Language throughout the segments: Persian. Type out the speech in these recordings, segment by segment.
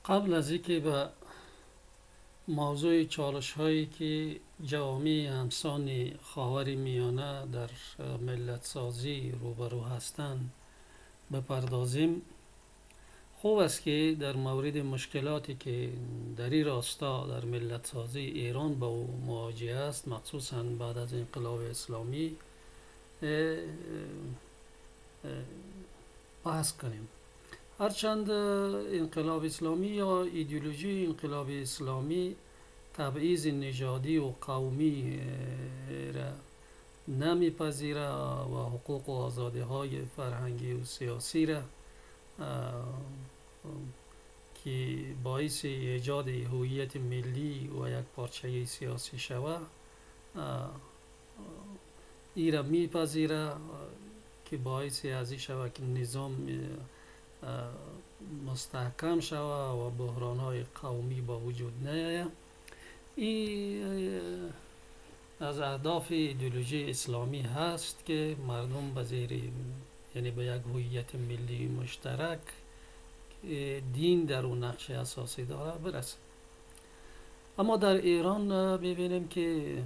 قبل از اینکه به موضوع چالش هایی که جوامع همسان خاور میانه در ملت سازی روبرو هستند بپردازیم، خوب است که در مورد مشکلاتی که در این راستا در ملت سازی ایران با او مواجه است، مخصوصا بعد از انقلاب اسلامی، اه، بحث کنیم. هرچند انقلاب اسلامی یا ایدئولوژی انقلاب اسلامی تبعیض نژادی و قومی را نمیپذیره و حقوق و آزادی های فرهنگی و سیاسی را که باعث ایجاد هویت ملی و یک پارچه سیاسی شود ای را میپذیره، که باعث ازی شود که نظام مستحکم شود و بحران های قومی با وجود نیاید. این از اهداف ایدئولوژی اسلامی هست که مردم به زیر، یعنی به یک هویت ملی مشترک دین در اون نقش اساسی داره برسه. اما در ایران ببینیم که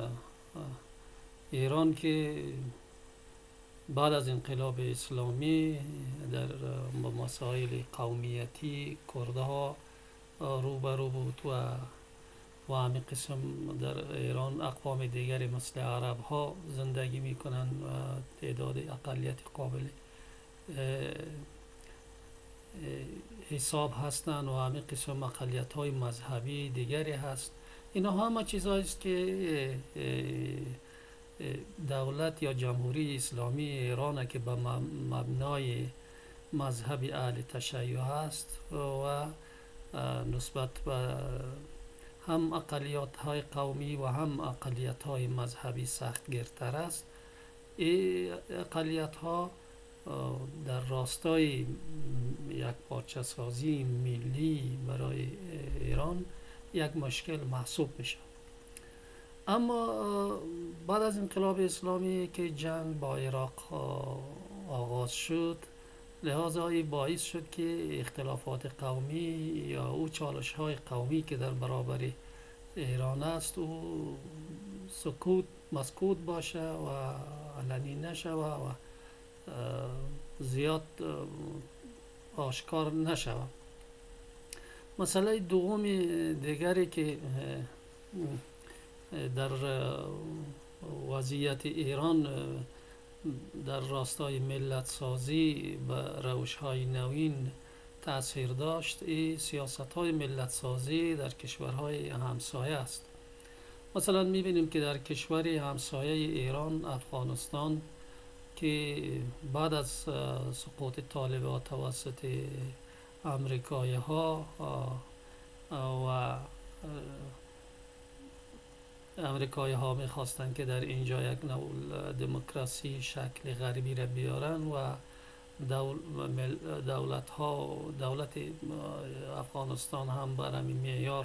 ایران که بعد از انقلاب اسلامی در مسائل قومیتی کردها روبرو بود و همین قسم در ایران اقوام دیگری مثل عرب ها زندگی میکنند و تعداد اقلیت قابل حساب هستند و همین قسم اقلیت های مذهبی دیگری هست. اینا همه چیزهایی است که دولت یا جمهوری اسلامی ایران که به مبنای مذهب اهل تشیع هست و نسبت به هم اقلیت های قومی و هم اقلیت های مذهبی سخت گرفتر است. این اقلیت ها در راستای یک پارچه سازی ملی برای ایران یک مشکل محسوب میشه. اما بعد از انقلاب اسلامی که جنگ با عراق آغاز شد، لحاظا این باعث شد که اختلافات قومی یا او چالش های قومی که در برابر ایران است او مسکوت باشه و علنی نشوه و زیاد آشکار نشوه. مسئله دوم دیگری که در وضعیت ایران در راستای ملت سازی به روش های نوین تأثیر داشت، این سیاست های ملت سازی در کشورهای همسایه است. مثلا میبینیم که در کشور همسایه ایران، افغانستان، که بعد از سقوط طالبان توسط امریکایی ها و امریکایی ها میخواستند که در اینجا یک نوع دموکراسی شکل غربی را بیارن و دولت افغانستان هم بر همین معیار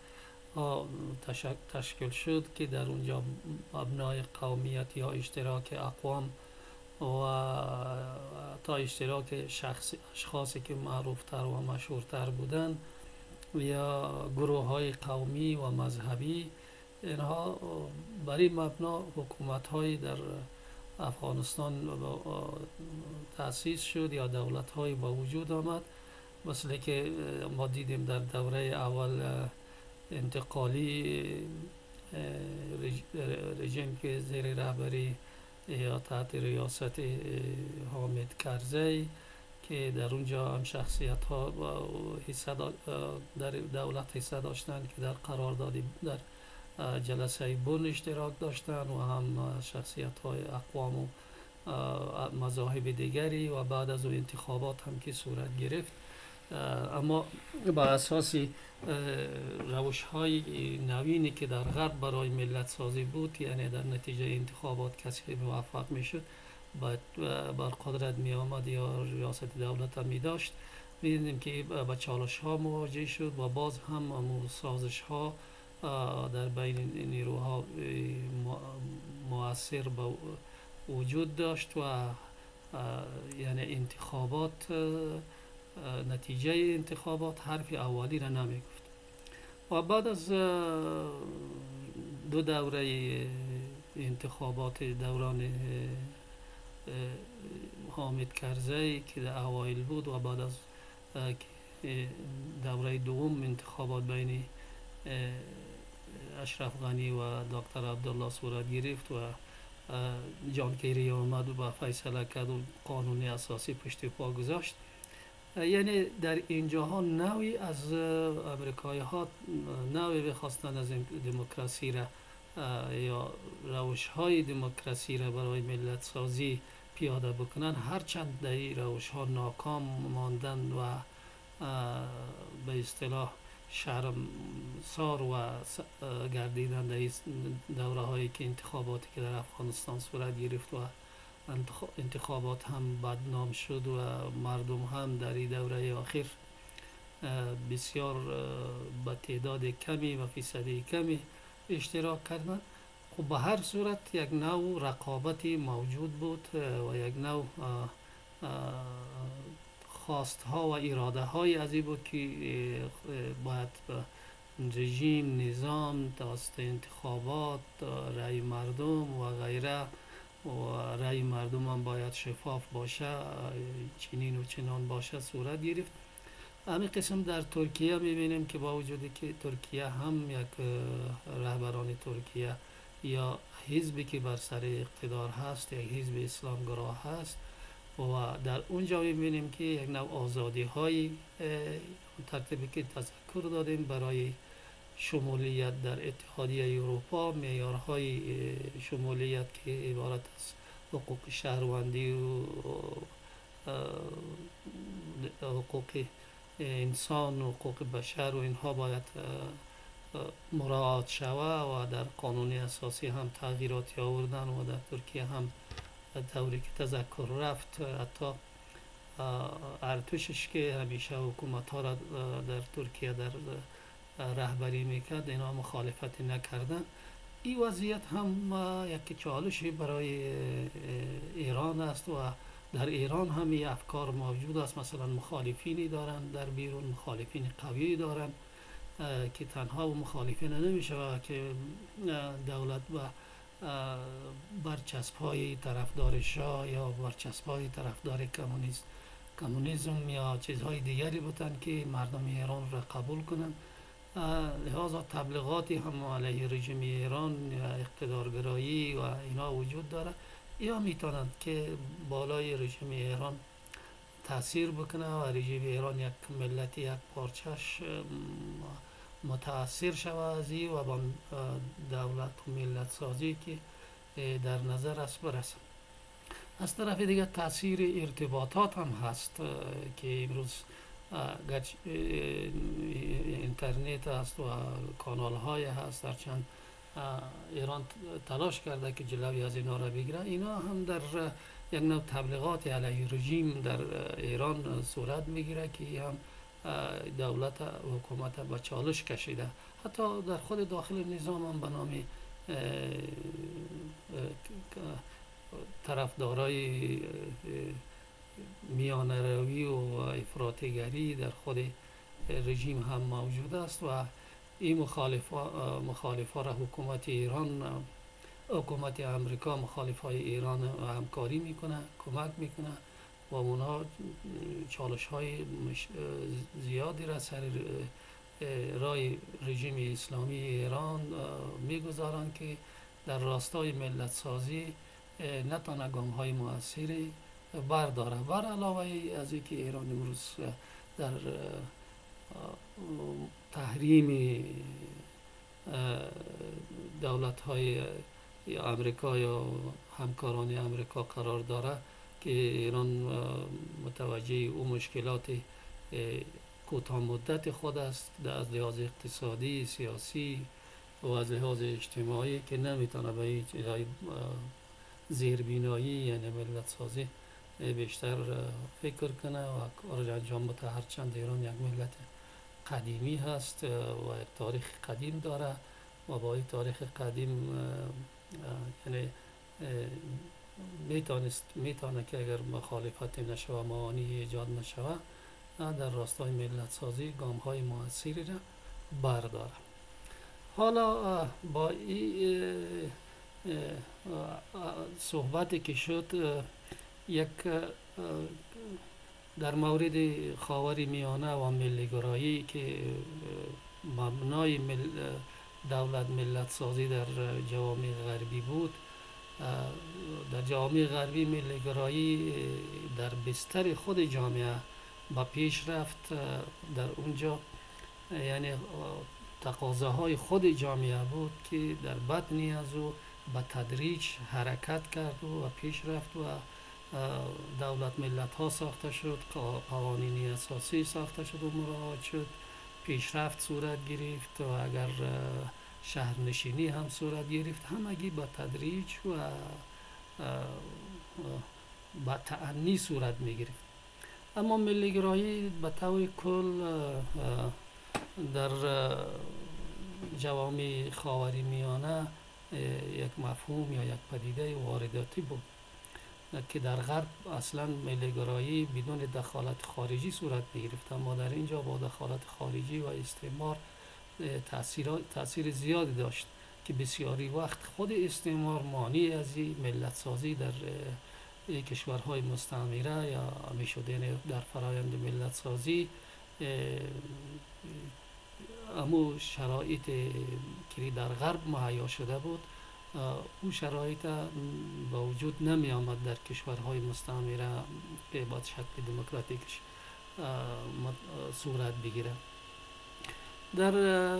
تشکیل شد که در اونجا مبنای قومیت یا اشتراک اقوام و تا اشتراک اشخاصی که معروفتر و مشهورتر بودند یا گروه های قومی و مذهبی، اینها برای مبنا حکومت های در افغانستان تأسیس شد یا دولت های با وجود آمد، مثل که ما دیدیم در دوره اول انتقالی رژیم که زیر رهبری یا تحت ریاست حامد کرزی که در اونجا هم شخصیت ها در دولت حصه داشتند که در قراردادی در جلسه بن اشتراک داشتند و هم شخصیت های اقوام و مذاهب دیگری و بعد از انتخابات هم که صورت گرفت. اما با اساس روش های نوینی که در غرب برای ملت سازی بود، یعنی در نتیجه انتخابات کسی موفق می شد بر قدرت می آمد یا ریاست دولت هم می داشت، می دیدیم که با چالش ها مواجه شد و باز هم سازش ها در بین نیروها مؤثر به وجود داشت و یعنی انتخابات نتیجه انتخابات حرف اولی را نمیگفت. و بعد از دو دوره انتخابات دوران حامد کرزی که در اوایل بود و بعد از دوره دوم انتخابات بین اشرف غنی و دکتر عبدالله صورت گرفت و جان کیری آمد و فیصله کرد و قانون اساسی پشت پا گذاشت. یعنی در اینجاها نوعی از امریکایی ها نوعی بخواستن از دموکراسی را یا روش های دموکراسی را برای ملت سازی پیاده بکنن، هرچند در این روش ها ناکام ماندن و به اصطلاح شرمسار و گردیدن در دوره هایی که انتخاباتی که در افغانستان صورت گرفت و انتخابات هم بدنام شد و مردم هم در این دوره آخر بسیار به تعداد کمی و فیصدی کمی اشتراک کردند. خب به هر صورت یک نوع رقابتی موجود بود و یک نوع خواست ها و اراده های از این بود که باید رژیم، نظام، توسط انتخابات، رأی مردم و غیره و رأی مردم هم باید شفاف باشه، چنین و چنان باشه صورت گرفت. همین قسم در ترکیه میبینیم که با وجودی که ترکیه هم یک رهبران ترکیه یا حزبی که بر سر اقتدار هست یک حزب اسلامگرا هست و در اونجا میبینیم که یک نوع آزادی های ترتیبی که تذکر دادیم برای شمولیت در اتحادیه اروپا، معیارهای شمولیت که عبارت از حقوق شهروندی و حقوق انسان و حقوق بشر و اینها باید مراعات شوه و در قانون اساسی هم تغییراتی آوردن و در ترکیه هم طوری که تذکر رفت حتی ارتشش که همیشه حکومت ها را در ترکیه در رهبری میکرد اینا مخالفت نکردن. این وضعیت هم یک چالشی برای ایران است و در ایران هم این افکار موجود است. مثلا مخالفینی دارن در بیرون، مخالفین قوی دارن که تنها و مخالفین نمیشه که دولت و برچسب های طرفدار شاه یا برچسب های طرفدار کمونیسم یا چیزهای دیگری بودن که مردم ایران را قبول کنند. لحاظا تبلیغاتی هم علیه رژیم ایران یا اقتدارگرایی و اینا وجود داره، یا میتونند که بالای رژیم ایران تاثیر بکنه و رژیم ایران یک ملت یک پارچش متاثر شود از این و با دولت و ملت سازی که در نظر است برسه. از طرف دیگه تاثیر ارتباطات هم هست که امروز اینترنت هست و کانال های هست، هرچند ایران تلاش کرده که جلوی از اینا را بگیره، اینا هم در یک نوع تبلیغات علیه رژیم در ایران صورت میگیره که هم دولت و حکومت به چالش کشیده. حتی در خود داخل نظام هم به نام طرفدارای میانه روی و افراطگری در خود رژیم هم موجود است و این مخالفا را حکومت ایران، حکومت امریکا مخالفای ایران همکاری میکنه، کمک میکنه و اونها چالش های زیادی را سر رای رژیم اسلامی ایران میگذارند که در راستای ملت سازی نتانه گام های موثری برداره. بر علاوه از اینکه ایران امروز در تحریم دولت های امریکا یا همکاران امریکا قرار داره که ایران متوجه او مشکلات کوتاه مدت خود است از لحاظ اقتصادی، سیاسی و از لحاظ اجتماعی که نمیتونه به این چیزهای زیربینایی یعنی ملت سازی بیشتر فکر کنه و کار انجام بده. هرچند ایران یک ملت قدیمی هست و تاریخ قدیم داره و با این تاریخ قدیم یعنی میتونه که اگر مخالفت نشوه، معانی ایجاد نشوه، در راستای ملت سازی گام های موثری را بردارم. حالا با این صحبتی که شد، یک در مورد خاور میانه و ملیگرایی که مبنای دولت ملت سازی در جوامع غربی بود، در جوامع غربی ملیگرایی در بستر خود جامعه با پیش رفت. در اونجا یعنی تقاضاهای خود جامعه بود که در بطنی از او به تدریج حرکت کرد و پیش رفت و دولت ملت ها ساخته شد، قوانین اساسی ساخته شد و مراعات شد، پیشرفت صورت گرفت و اگر شهرنشینی هم صورت گرفت، همگی با تدریج و با تأنی صورت می گرفت. اما ملیگرایی به طور کل در جوامع خاوری میانه یک مفهوم یا یک پدیده وارداتی بود که در غرب اصلا ملیگرایی بدون دخالت خارجی صورت می‌گرفت، اما در اینجا با دخالت خارجی و استعمار تأثیر زیادی داشت که بسیاری وقت خود استعمار مانع از ملت سازی در کشورهای مستعمره یا میشدن در فرایند ملت سازی امو شرایط که در غرب مهیا شده بود، او شرایط با وجود نمی آمد در کشورهای مستعمره به بعد شکل دموکراتیکش صورت بگیره. در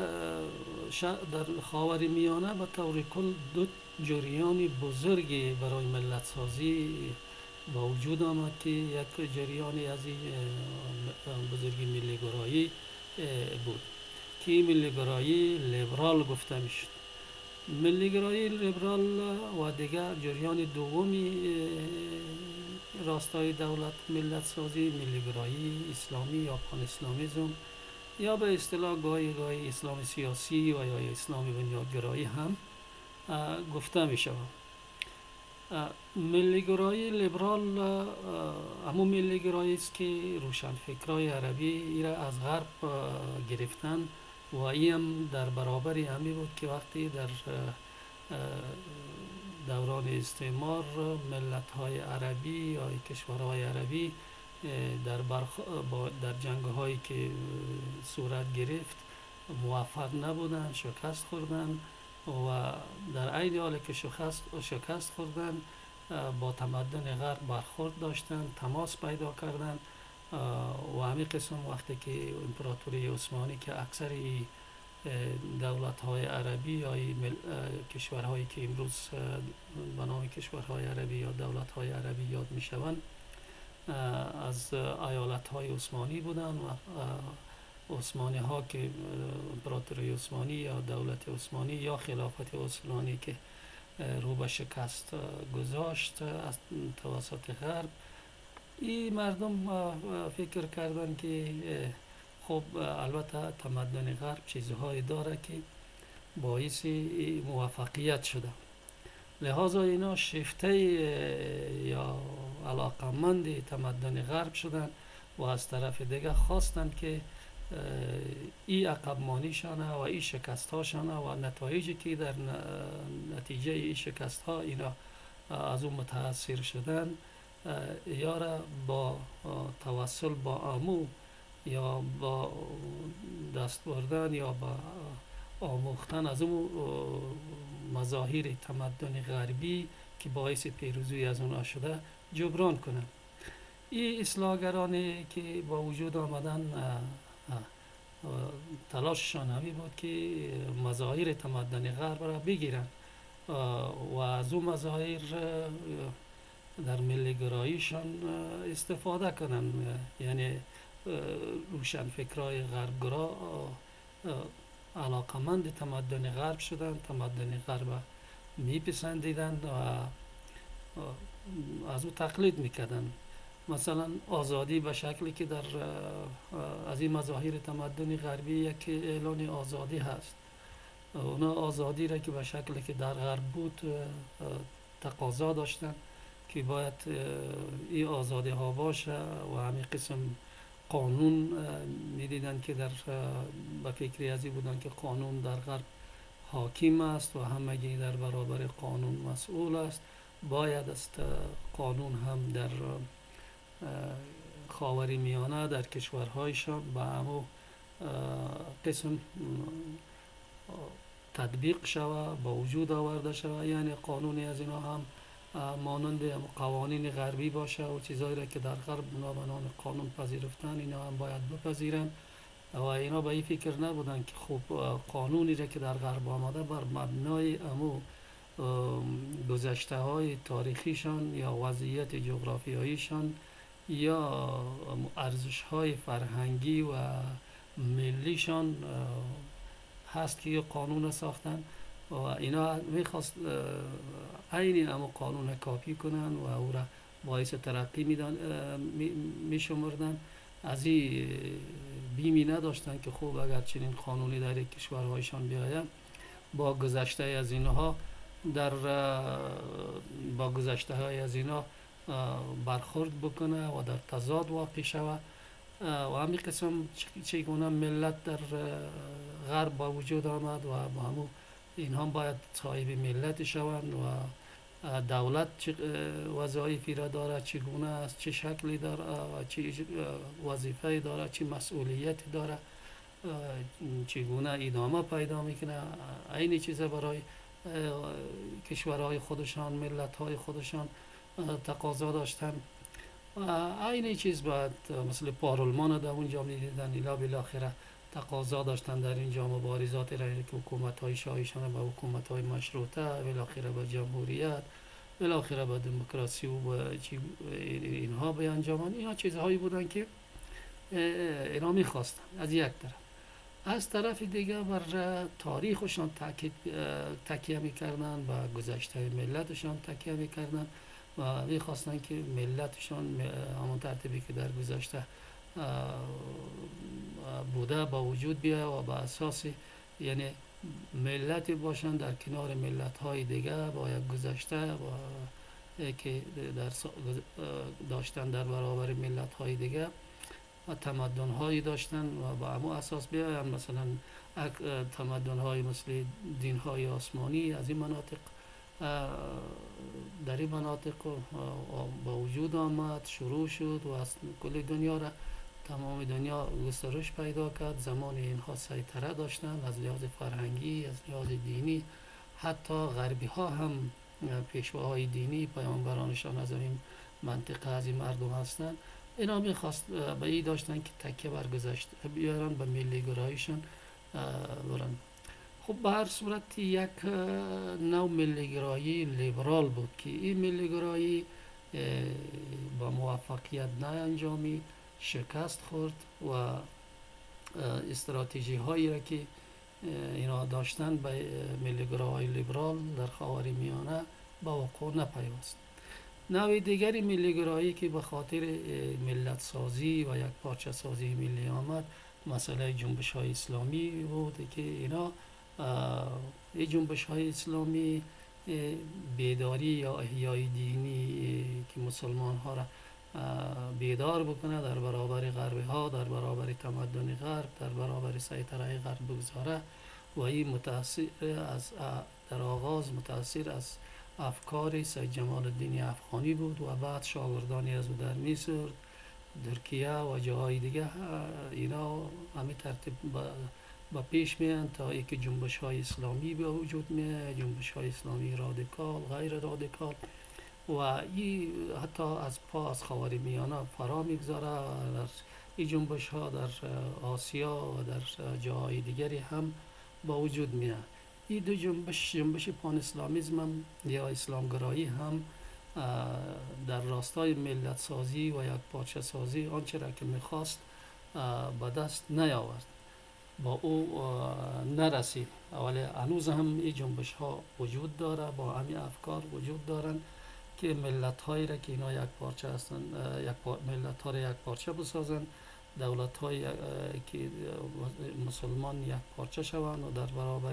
خاور میانه به طور کل دو جریان بزرگی برای ملت سازی با وجود آمد که یک جریانی از این بزرگی ملیگرایی بود که ملیگرایی لیبرال گفته میشد. ملیگرایی لیبرال و دیگر جریان دومی راستای دولت ملت سازی ملیگرایی اسلامی یا پان اسلامیزم یا به اصطلاح گاهی اسلام سیاسی و یا اسلام بنیادگرایی هم گفته می شود. ملیگرایی لیبرال همون ملیگرایی است که روشنفکرای عربی ایره از غرب گرفتن و این هم در برابر همی بود که وقتی در دوران استعمار ملت های عربی یا کشورهای عربی در جنگ هایی که صورت گرفت موفق نبودن، شکست خوردن و در عین حال که شکست خوردن با تمدن غرب برخورد داشتن، تماس پیدا کردن و همین قسم وقتی که امپراتوری عثمانی که اکثر دولت های عربی یا کشورهایی که امروز به نام کشورهای عربی یا دولت های عربی یاد می شوند از ایالت های عثمانی بودن و عثمانی ها که امپراتوری عثمانی یا دولت عثمانی یا خلافت عثمانی که رو به شکست گذاشت از توسط غرب، این مردم فکر کردن که خب البته تمدن غرب چیزهایی داره که باعث موفقیت شده، لحاظا اینا شیفته یا علاقمند تمدن غرب شدن و از طرف دیگه خواستند که این عقب مانیشانه و این شکست هاشانه و نتایجی که در نتیجه این شکست ها اینا از اون متاثر شدن یا با توسل با آمو یا با دست بردن یا با آموختن از اون مظاهر تمدن غربی که باعث پیروزی از اونها شده جبران کنن. این اصلاحگرانی که با وجود آمدن تلاششان همی بود که مظاهر تمدن غرب را بگیرن و از اون مظاهر در ملیگراییشان استفاده کنن، یعنی روشنفکرای غربگرا علاقمند تمدن غرب شدن، تمدن غرب میپسندیدند و از او تقلید میکردن. مثلا آزادی به شکلی که در از این مظاهر تمدن غربی یک اعلان آزادی هست، اونا آزادی را که به شکلی که در غرب بود تقاضا داشتن که باید این آزادی ها باشه و همین قسم قانون میدیدن که در به فکری ازی بودن که قانون در غرب حاکم است و همگی در برابر قانون مسئول است. باید است قانون هم در خاوری میانه در کشورهایشان به همو قسم تطبیق شود، با وجود آورده شود. یعنی قانونی از اینا هم مانند قوانین غربی باشه و چیزایی را که در غرب بنابرای قانون پذیرفتن اینا هم باید بپذیرن. و اینا به این فکر نبودن که خب قانونی را که در غرب آمده بر مبنای امو گذشته های تاریخیشان یا وضعیت جغرافیاییشان یا ارزش های فرهنگی و ملیشان هست که قانون ساختن و اینا میخواست عین امو قانون کاپی کنن و او را باعث ترقی میشمردن. از این بیمی نداشتن که خوب اگر چنین قانونی در کشورهایشان بیاید با گذشته از اینها با گذشته های از اینا برخورد بکنه و در تضاد واقع شود. و همین قسم چگونه ملت در غرب با وجود آمد و با همو اینها باید صاحب ملت شوند و دولت چه وظایفی را دارد، چگونه است، چه شکلی دارد، چه وظیفه دارد، چه مسئولیتی دارد، چگونه ادامه پیدا میکنه. این چیزا برای کشورهای خودشان، ملت‌های خودشان تقاضا داشتن. این چیز باید مثل پارلمان در اونجا میدیدن، الا بالاخره تقاضا داشتن در اینجا مبارزات را که حکومت‌های شاهیشان به حکومت‌های مشروطه، بالاخره به جمهوریت، بالاخره به دموکراسی و اینها به انجامن. اینا چیزهایی بودن که اینا میخواستن از یک طرف. از طرف دیگه بر تاریخشان تکیه میکردن، به گذشته ملتشان تکیه میکردن و میخواستن که ملتشان همون ترتیبی که در گذشته بوده با وجود بیاید و به اساس یعنی ملتی باشن در کنار ملت‌های دیگه با یک گذشته که داشتن در برابر ملت‌های دیگه و تمدن‌هایی داشتن و با همون اساس بیاین. مثلا تمدن‌های مثل دین‌های آسمانی از این مناطق در این مناطق با وجود آمد، شروع شد و از کل دنیا را تمام دنیا گسترش پیدا کرد. زمان اینها سیطره داشتن از لحاظ فرهنگی، از لحاظ دینی. حتی غربی ها هم پیشواهای دینی پیامبرانشان از این منطقه از این مردم هستند. اینا میخواست به این داشتن که تکیه بر گذشته بیارن، به ملی گراییشان برن. خب به هر صورت یک نوع ملیگرایی لیبرال بود که این ملیگرایی با موفقیت نانجامید، شکست خورد و استراتژی هایی را که اینا داشتن به ملیگرایی لیبرال در خاور میانه با وقوع نپیوست. نوع دیگری ملیگرایی که به خاطر ملت سازی و یک پارچه سازی ملی آمد مسئله جنبش های اسلامی بود که اینا این جنبش های اسلامی بیداری یا احیای دینی که مسلمان ها را بیدار بکنه در برابر غربی ها، در برابر تمدن غرب، در برابر سیطره غرب بگذاره و این متأثر از در آغاز متأثر از افکار سید جمال الدین افغانی بود و بعد شاگردانی از او در مصر، ترکیه و جاهای دیگه اینا همین ترتیب با پیش میان تا اینکه جنبش های اسلامی به وجود میاد، جنبش های اسلامی رادیکال، غیر رادیکال و این حتی از خاور میانه فرا میگذاره. در این جنبش ها در آسیا و در جاهای دیگری هم با وجود میاد. این دو جنبش پان اسلامیزم هم یا اسلامگرایی هم در راستای ملت سازی و یک پارچه سازی آنچه را که میخواست به دست نیاورد، با او نرسید. ولی هنوز هم این جنبش ها وجود داره، با همین افکار وجود دارن که ملت هایی را که اینا یک پارچه هستن، ملت ها را یک پارچه بسازن، دولت هایی که مسلمان یک پارچه شوند و در برابر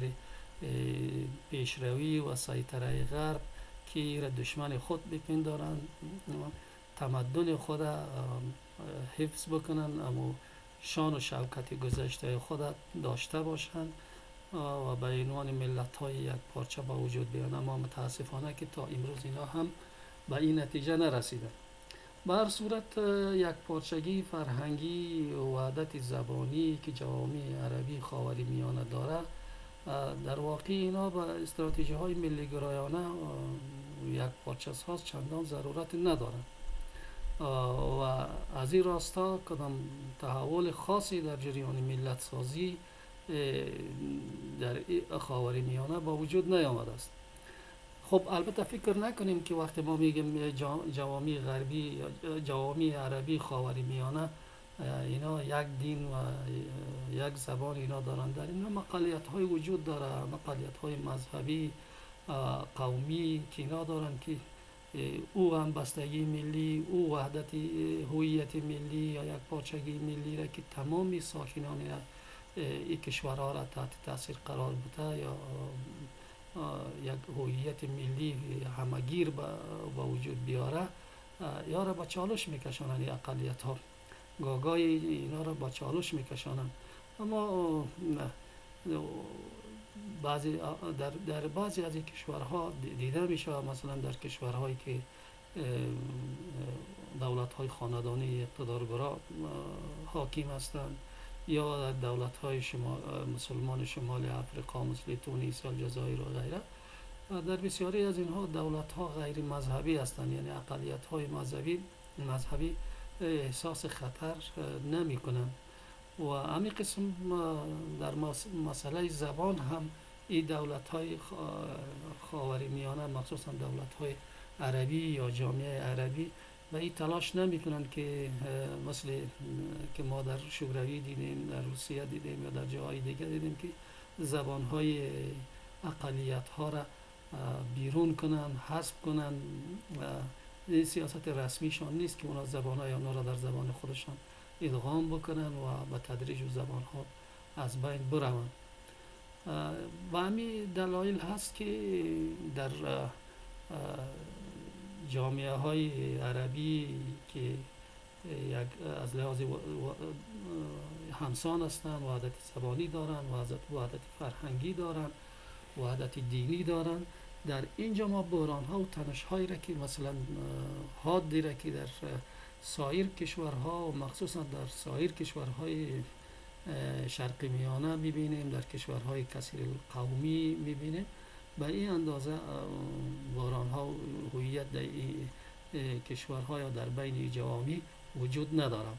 پیشروی و سیطره غرب که را دشمن خود بپندارند، تمدن خود حفظ بکنن، اما شان و شوکت گذشته خود داشته باشند و به عنوان ملت های یک پارچه با وجود بیان. اما متاسفانه که تا امروز اینا هم به این نتیجه نرسیدن. به هر صورت یک پارچگی فرهنگی و وحدت زبانی که جوامع عربی خاوری میانه داره، در واقع اینا به استراتژی های ملی گرایانه یک پارچه ساز چندان ضرورت ندارن و از این راستا کدام تحول خاصی در جریان ملت سازی در خاوری میانه با وجود نیامده است. خب البته فکر نکنیم که وقتی ما میگیم جوامع غربی یا جوامع عربی خاوری میانه اینا یک دین و یک زبان اینا دارن. در اینا مقالیت های وجود داره، مقالیت های مذهبی قومی که اینا دارن که او هم بستگی ملی، او وحدت هویت ملی یا یک پارچگی ملی را که تمامی ساکنان این کشورها را تحت تاثیر قرار بوده یا یک هویت ملی همگیر با وجود بیاره، یا را با چالش میکشانند. این اقلیت ها گاگای اینا را با چالش میکشانند. اما در بعضی از این کشورها دیده میشه، مثلا در کشورهایی که دولت های خاندانی اقتدارگرا حاکم هستند یا دولت های مسلمان شمال افریقا مثل تونس، الجزایر و غیره، در بسیاری از اینها دولت ها غیر مذهبی هستند، یعنی اقلیت های مذهبی احساس خطر نمی کنند. و همین قسم در مسئله زبان هم این دولت های خاوری میانه، مخصوصا دولت های عربی یا جامعه عربی، و این تلاش نمی کنند که مثل که ما در شوروی دیدیم، در روسیه دیدیم یا در جاهای دیگه دیدیم که زبان های اقلیت ها را بیرون کنن، حذف کنن. این سیاست رسمیشان نیست که اونا زبان های اونا را در زبان خودشان ادغام بکنن و به تدریج زبان ها از بین بروند. و همین دلایل هست که در جامعه های عربی که یک از لحاظ همسان هستند، وحدت زبانی دارند، وحدت فرهنگی دارند، وحدت دینی دارند، در اینجا ما بحران ها و تنش هایی را که مثلا حادی را که در سایر کشورها و مخصوصا در سایر کشورهای شرق میانه میبینیم، در کشورهای کثیر قومی میبینیم، به این اندازه بحران ها و هویت در این کشورها یا در بین جوامع وجود ندارد.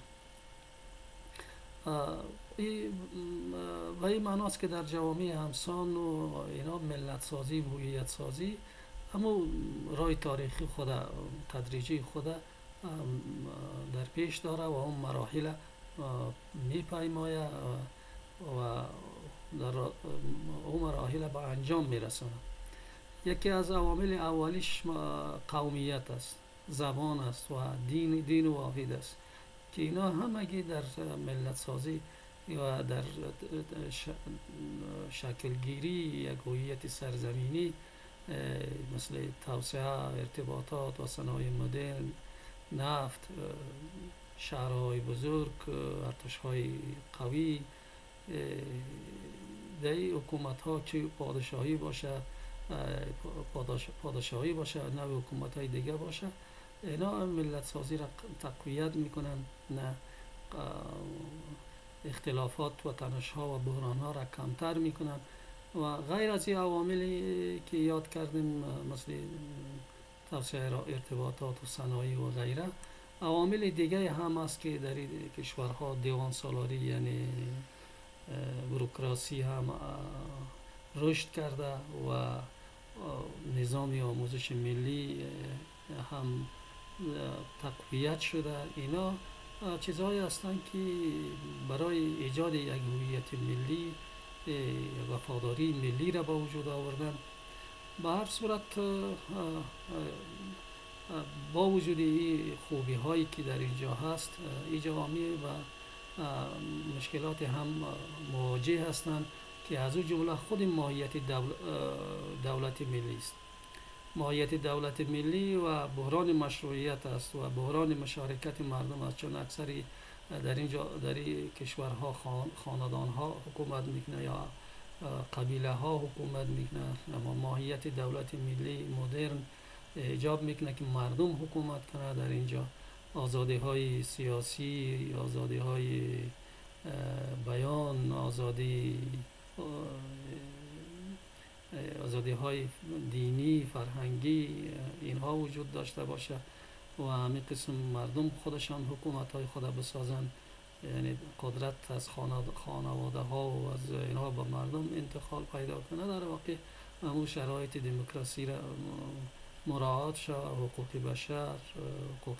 و این معناست که در جوامع همسان و اینا ملت سازی و هویت سازی اما راه تاریخی خود تدریجی خود در پیش داره و اون مراحل میپیماید و در اون مراحل به انجام میرسونه. یکی از عوامل اولیش قومیت است، زبان است و دین واحد است که اینا همگی در ملت سازی و در شکلگیری یک هویت سرزمینی مثل توسعه ارتباطات و صنایع مدرن، نفت، شهرهای بزرگ، ارتشهای قوی، در حکومت ها چه پادشاهی باشه، پادشاهی باشه، نوع حکومت های دیگه باشه، اینا ملت سازی را تقویت میکنن، نه اختلافات و تنش ها و بحران ها را کمتر میکنن. و غیر از این عواملی که یاد کردیم مثل توسعه ارتباطات و صنایع و غیره، عوامل دیگه هم است که در این کشورها دیوان سالاری یعنی بروکراسی هم رشد کرده و نظام آموزش ملی هم تقویت شده. اینا چیزهایی هستند که برای ایجاد یک هویت ملی، وفاداری ملی را به وجود آوردن. به هر صورت با وجود این خوبی هایی که در اینجا هست، این جوامع و مشکلات هم مواجه هستند که از او جمله خود ماهیت دولت ملی است. ماهیت دولت ملی و بحران مشروعیت است و بحران مشارکت مردم است، چون اکثری در اینجا در این کشورها خاندان ها حکومت میکنه یا قبیله ها حکومت میکنه، اما ماهیت دولت ملی مدرن ایجاب میکنه که مردم حکومت کنه در اینجا. آزادی های سیاسی، آزادی های بیان، آزادی های دینی، فرهنگی، اینها وجود داشته باشه و همین قسم مردم خودشان حکومت های خود بسازن، یعنی قدرت از خانواده ها و از اینها به مردم انتقال پیدا کنه. در واقع همون شرایط دموکراسی را مراعات شد، حقوق بشر، حقوق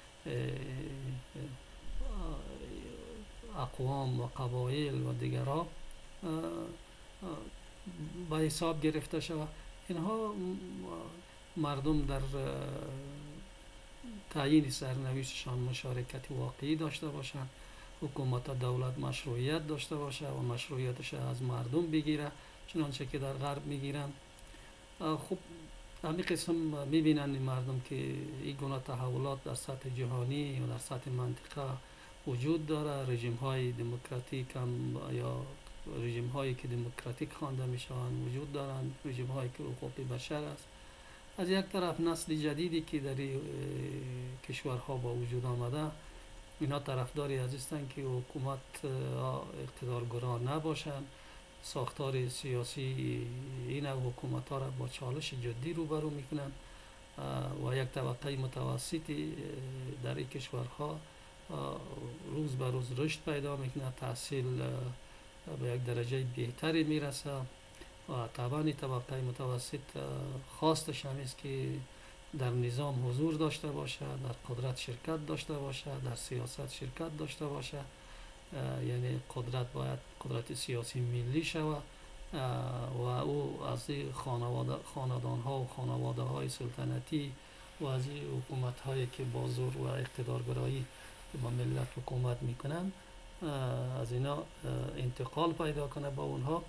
اقوام و قبایل و دیگرها به حساب گرفته شود. اینها مردم در تعیین سرنوشتشان مشارکت واقعی داشته باشند، حکومت دولت مشروعیت داشته باشه و مشروعیتش از مردم بگیره چنانچه که در غرب میگیرن. خب همین قسم میبینن این مردم که این گونه تحولات در سطح جهانی و در سطح منطقه وجود داره. رژیم های دموکراتیک هم یا رژیم هایی که دموکراتیک خوانده میشوند وجود دارند، رژیم هایی که حقوق بشر است. از یک طرف نسل جدیدی که در کشورها با وجود آمده، اینا طرفداری از هستند که حکومت اقتدارگرا نباشند. ساختار سیاسی این حکومت ها را با چالش جدی روبرو میکنند و یک طبقه متوسطی در این کشورها روز به روز رشد پیدا میکنه، تحصیل به یک درجه بهتری میرسه و طبعا طبقه متوسط خواستش هم است که در نظام حضور داشته باشه، در قدرت شرکت داشته باشه، در سیاست شرکت داشته باشه. یعنی قدرت باید قدرت سیاسی ملی شود و او از خاندان ها و خانواده های سلطنتی و از حکومت هایی که با زور و اقتدارگرایی با ملت حکومت میکنن از اینا انتقال پیدا کنه با اونها.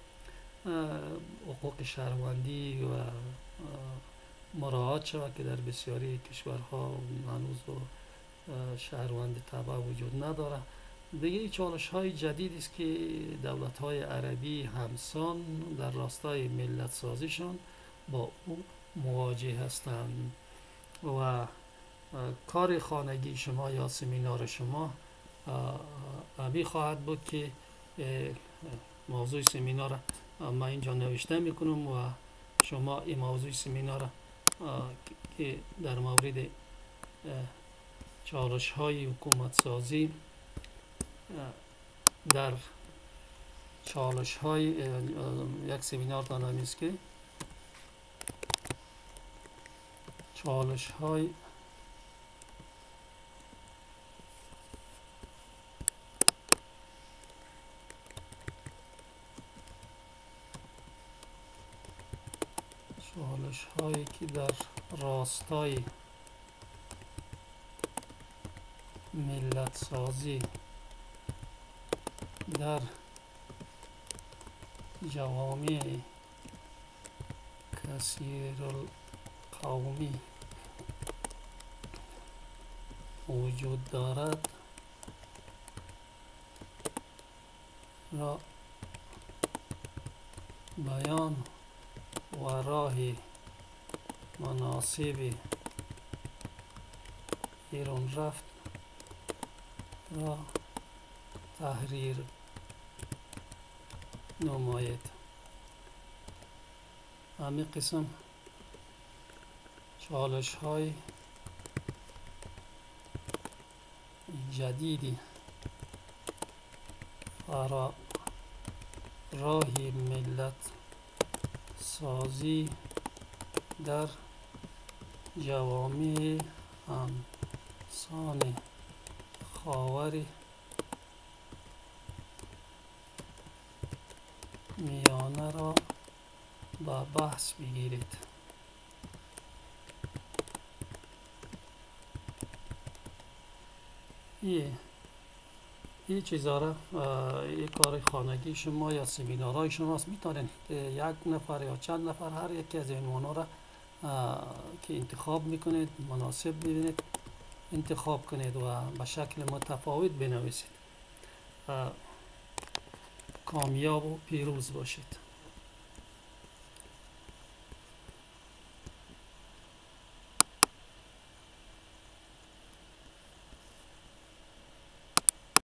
حقوق شهروندی و مراعات شود که در بسیاری کشورها هنوز شهروند طبع وجود نداره. دیگه چالش های جدید است که دولت های عربی همسان در راستای ملت سازیشان با او مواجه هستند و کار خانگی شما یا سمینار شما می خواهد بود که موضوع سمینار ما اینجا نوشته میکنم و شما این موضوع سمینار که در مورد چالش های حکومت سازی در چالش های یک سمینار دانم است که چالش های هایی که در راستای ملت سازی در جوامع کثیر القومی وجود دارد را بیان و راه مناسب ایران رفت را تحریر نماید. همین قسم چالش های جدیدی برای راه ملت سازی در جوامع همسان خاور میانه را با بحث بگیرید. این چیزا را این کار خانگی شما یا سمینارهای شماست، میتونید یک نفر یا چند نفر هر یکی از این موضوع را که انتخاب میکنید مناسب ببینید انتخاب کنید و به شکل متفاوت بنویسید. کامیاب و پیروز باشید.